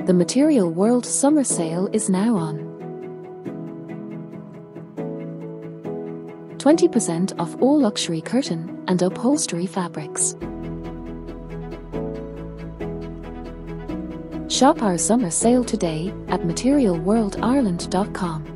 The Material World Summer Sale is now on. 20% off all luxury curtain and upholstery fabrics. Shop our summer sale today at materialworldireland.com.